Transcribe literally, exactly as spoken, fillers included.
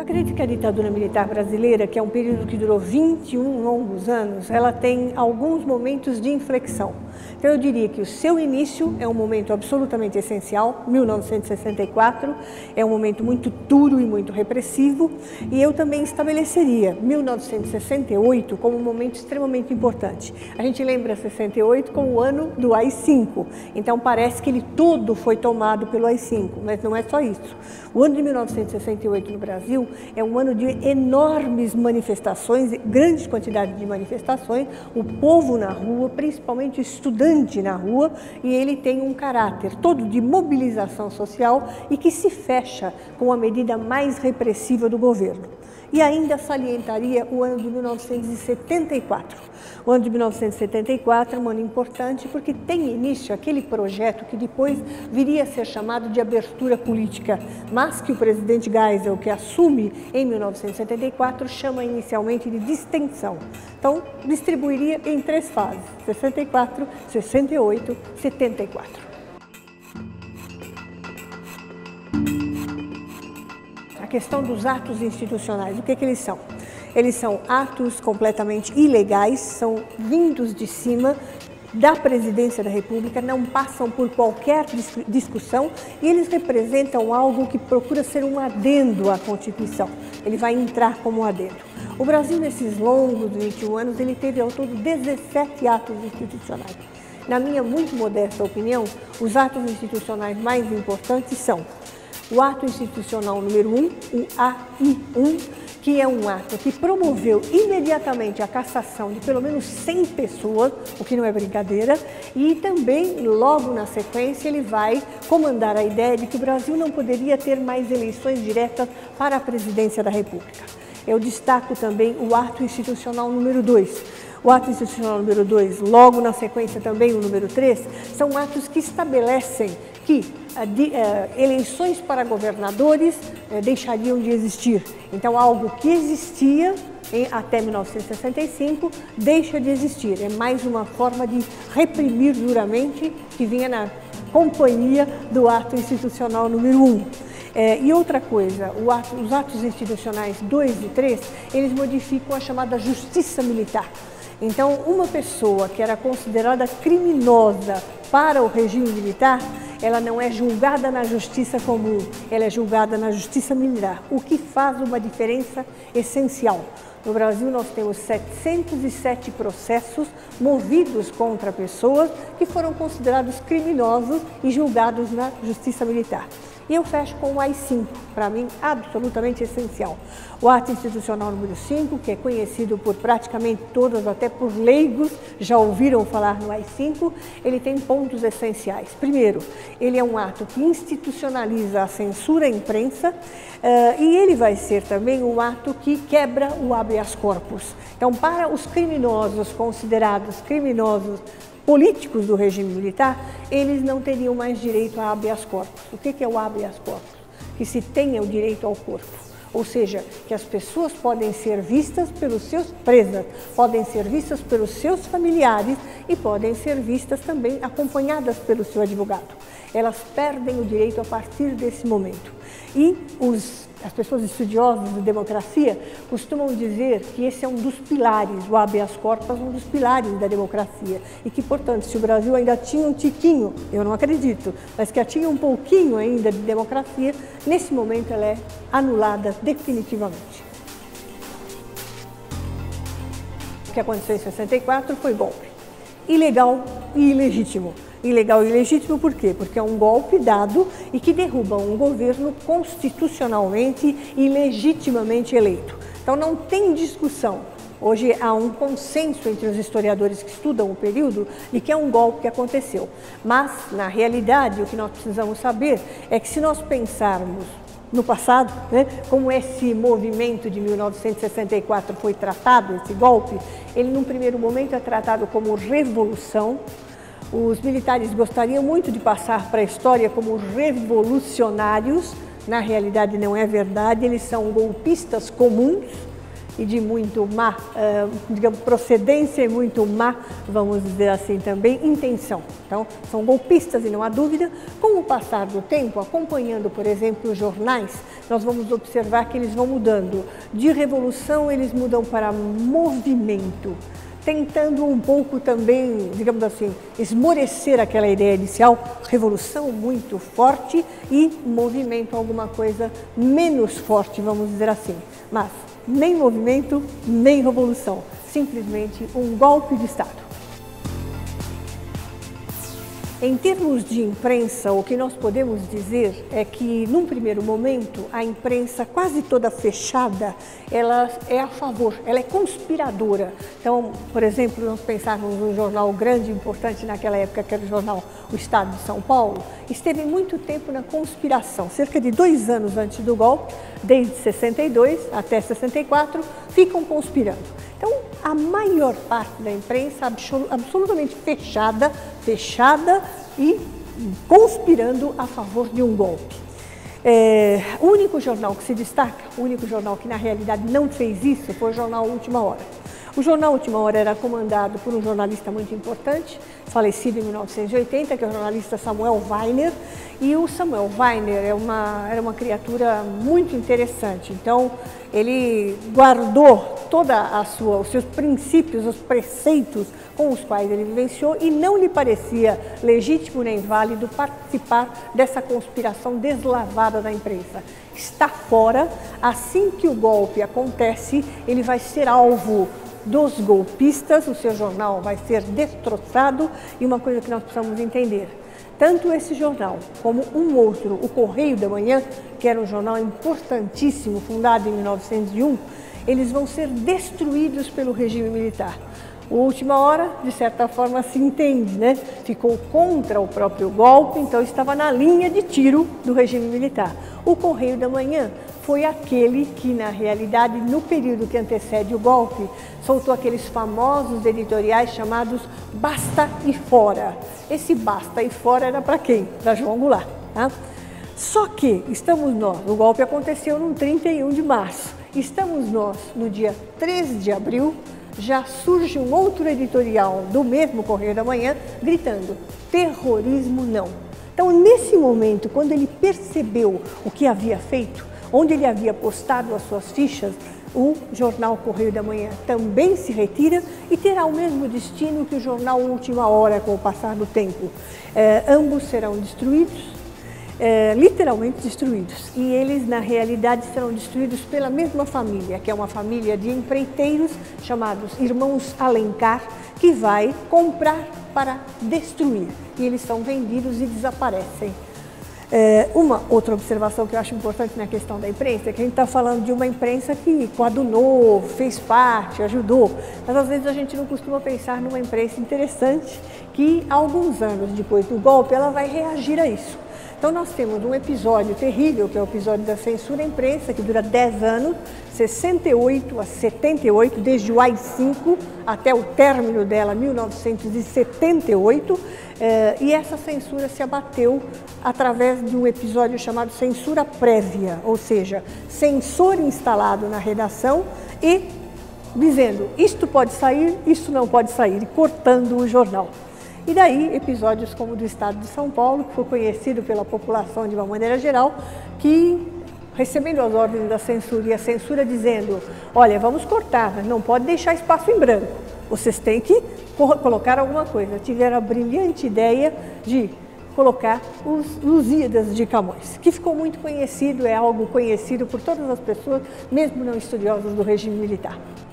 acredito que a ditadura militar brasileira, que é um período que durou vinte e um longos anos, ela tem alguns momentos de inflexão. Então eu diria que o seu início é um momento absolutamente essencial, mil novecentos e sessenta e quatro, é um momento muito duro e muito repressivo, e eu também estabeleceria mil novecentos e sessenta e oito como um momento extremamente importante. A gente lembra sessenta e oito como o ano do A I cinco, então parece que ele todo foi tomado pelo A I cinco, mas não é só isso. O ano de mil novecentos e sessenta e oito no Brasil é um ano de enormes manifestações, grande quantidade de manifestações, o povo na rua, principalmente o estudante na rua, e ele tem um caráter todo de mobilização social e que se fecha com a medida mais repressiva do governo. E ainda salientaria o ano de mil novecentos e setenta e quatro. O ano de mil novecentos e setenta e quatro é um ano importante porque tem início aquele projeto que depois viria a ser chamado de abertura política, mas que o presidente Geisel, que assume em mil novecentos e setenta e quatro, chama inicialmente de distensão. Então, distribuiria em três fases, sessenta e quatro, sessenta e oito, setenta e quatro. A questão dos atos institucionais, o que, que eles são? Eles são atos completamente ilegais, são vindos de cima da Presidência da República, não passam por qualquer discussão e eles representam algo que procura ser um adendo à Constituição. Ele vai entrar como um adendo. O Brasil, nesses longos vinte e um anos, ele teve ao todo dezessete atos institucionais. Na minha muito modesta opinião, os atos institucionais mais importantes são o ato institucional número um, o A I um, que é um ato que promoveu imediatamente a cassação de pelo menos cem pessoas, o que não é brincadeira, e também, logo na sequência, ele vai comandar a ideia de que o Brasil não poderia ter mais eleições diretas para a presidência da República. Eu destaco também o ato institucional número dois. O ato institucional número dois, logo na sequência também o número três, são atos que estabelecem que uh, de, uh, eleições para governadores uh, deixariam de existir. Então, algo que existia em, até mil novecentos e sessenta e cinco deixa de existir. É mais uma forma de reprimir duramente que vinha na companhia do ato institucional número um. É, e outra coisa, o ato, os atos institucionais dois e três, eles modificam a chamada justiça militar. Então, uma pessoa que era considerada criminosa para o regime militar, ela não é julgada na justiça comum, ela é julgada na justiça militar, o que faz uma diferença essencial. No Brasil, nós temos setecentos e sete processos movidos contra pessoas que foram considerados criminosos e julgados na justiça militar. E eu fecho com o A I cinco, para mim, absolutamente essencial. O ato institucional número cinco, que é conhecido por praticamente todas, até por leigos, já ouviram falar no A I cinco, ele tem pontos essenciais. Primeiro, ele é um ato que institucionaliza a censura à imprensa uh, e ele vai ser também um ato que quebra o habeas corpus. Então, para os criminosos considerados criminosos políticos do regime militar, eles não teriam mais direito a habeas corpus. O que é o habeas corpus? Que se tenha o direito ao corpo. Ou seja, que as pessoas podem ser vistas pelos seus presas, podem ser vistas pelos seus familiares e podem ser vistas também acompanhadas pelo seu advogado. Elas perdem o direito a partir desse momento. E os, as pessoas estudiosas de democracia costumam dizer que esse é um dos pilares, o habeas corpus é um dos pilares da democracia. E que, portanto, se o Brasil ainda tinha um tiquinho, eu não acredito, mas que tinha um pouquinho ainda de democracia, nesse momento ela é anulada definitivamente. O que aconteceu em sessenta e quatro foi golpe. Ilegal e ilegítimo. Ilegal e ilegítimo por quê? Porque é um golpe dado e que derruba um governo constitucionalmente e legitimamente eleito. Então não tem discussão. Hoje há um consenso entre os historiadores que estudam o período de que é um golpe que aconteceu. Mas, na realidade, o que nós precisamos saber é que se nós pensarmos no passado, né, como esse movimento de mil novecentos e sessenta e quatro foi tratado, esse golpe, ele num primeiro momento é tratado como revolução. Os militares gostariam muito de passar para a história como revolucionários, na realidade não é verdade, eles são golpistas comuns e de muito má, uh, digamos, procedência e muito má, vamos dizer assim também, intenção. Então, são golpistas e não há dúvida. Com o passar do tempo, acompanhando, por exemplo, os jornais, nós vamos observar que eles vão mudando. De revolução, eles mudam para movimento, tentando um pouco também, digamos assim, esmorecer aquela ideia inicial, revolução muito forte e movimento alguma coisa menos forte, vamos dizer assim. Mas nem movimento, nem revolução, simplesmente um golpe de Estado. Em termos de imprensa, o que nós podemos dizer é que, num primeiro momento, a imprensa quase toda fechada, ela é a favor, ela é conspiradora. Então, por exemplo, nós pensarmos num jornal grande e importante naquela época, que era o jornal O Estado de São Paulo, esteve muito tempo na conspiração, cerca de dois anos antes do golpe, desde sessenta e dois até sessenta e quatro, ficam conspirando. Então, a maior parte da imprensa absolutamente fechada, fechada e conspirando a favor de um golpe. É, o único jornal que se destaca, o único jornal que na realidade não fez isso, foi o jornal Última Hora. O jornal Última Hora era comandado por um jornalista muito importante, falecido em mil novecentos e oitenta, que é o jornalista Samuel Weiner. E o Samuel Weiner é uma, era uma criatura muito interessante. Então, ele guardou toda a sua, os seus princípios, os preceitos com os quais ele vivenciou e não lhe parecia legítimo nem válido participar dessa conspiração deslavada da imprensa. Está fora, assim que o golpe acontece, ele vai ser alvo dos golpistas, o seu jornal vai ser destroçado. E uma coisa que nós precisamos entender, tanto esse jornal como um outro, o Correio da Manhã, que era um jornal importantíssimo, fundado em mil novecentos e um, eles vão ser destruídos pelo regime militar. O Última Hora, de certa forma, se entende, né? Ficou contra o próprio golpe, então estava na linha de tiro do regime militar. O Correio da Manhã foi aquele que, na realidade, no período que antecede o golpe, soltou aqueles famosos editoriais chamados Basta e Fora. Esse Basta e Fora era para quem? Para João Goulart. Tá? Só que estamos nós, o golpe aconteceu no trinta e um de março, estamos nós no dia treze de abril, já surge um outro editorial do mesmo Correio da Manhã gritando: terrorismo não. Então, nesse momento, quando ele percebeu o que havia feito, onde ele havia postado as suas fichas, o jornal Correio da Manhã também se retira e terá o mesmo destino que o jornal Última Hora com o passar do tempo. É, ambos serão destruídos, é, literalmente destruídos. E eles, na realidade, serão destruídos pela mesma família, que é uma família de empreiteiros chamados Irmãos Alencar, que vai comprar para destruir. E eles são vendidos e desaparecem. É, uma outra observação que eu acho importante na questão da imprensa é que a gente está falando de uma imprensa que coadunou, fez parte, ajudou, mas às vezes a gente não costuma pensar numa imprensa interessante que, alguns anos depois do golpe, ela vai reagir a isso. Então nós temos um episódio terrível, que é o episódio da censura à imprensa, que dura dez anos, sessenta e oito a setenta e oito, desde o A I cinco até o término dela, mil novecentos e setenta e oito, eh, e essa censura se abateu através de um episódio chamado censura prévia, ou seja, censor instalado na redação e dizendo isto pode sair, isto não pode sair, cortando o jornal. E daí, episódios como o do Estado de São Paulo, que foi conhecido pela população de uma maneira geral, que, recebendo as ordens da censura e a censura dizendo: olha, vamos cortar, mas não pode deixar espaço em branco, vocês têm que colocar alguma coisa. Tiveram a brilhante ideia de colocar os Lusíadas de Camões, que ficou muito conhecido, é algo conhecido por todas as pessoas, mesmo não estudiosas do regime militar.